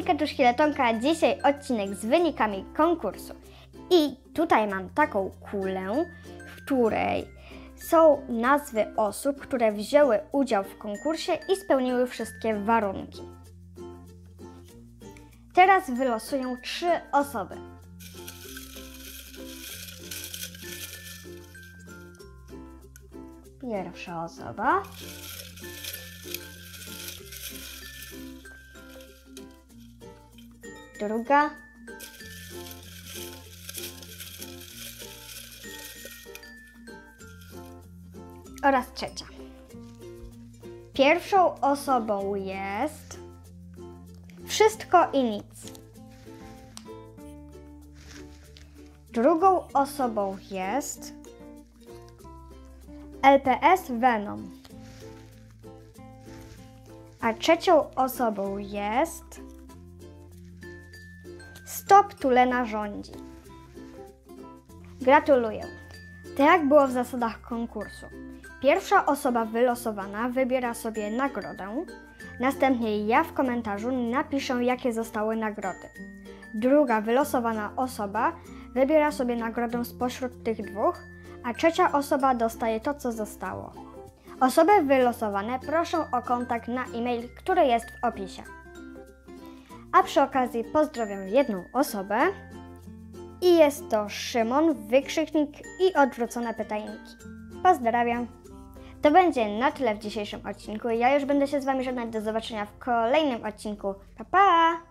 Monika tu Szkieletonka, dzisiaj odcinek z wynikami konkursu. I tutaj mam taką kulę, w której są nazwy osób, które wzięły udział w konkursie i spełniły wszystkie warunki. Teraz wylosuję 3 osoby. Pierwsza osoba. Druga. Oraz trzecia. Pierwszą osobą jest Wszystko i nic. Drugą osobą jest LPS Venom. A trzecią osobą jest Stop Tulena rządzi. Gratuluję. Tak jak było w zasadach konkursu. Pierwsza osoba wylosowana wybiera sobie nagrodę. Następnie ja w komentarzu napiszę, jakie zostały nagrody. Druga wylosowana osoba wybiera sobie nagrodę spośród tych dwóch, a trzecia osoba dostaje to, co zostało. Osoby wylosowane proszę o kontakt na e-mail, który jest w opisie. A przy okazji pozdrawiam jedną osobę i jest to Szymon, wykrzyknik i odwrócone pytajniki. Pozdrawiam! To będzie na tyle w dzisiejszym odcinku. Ja już będę się z Wami żegnać. Do zobaczenia w kolejnym odcinku. Pa, pa!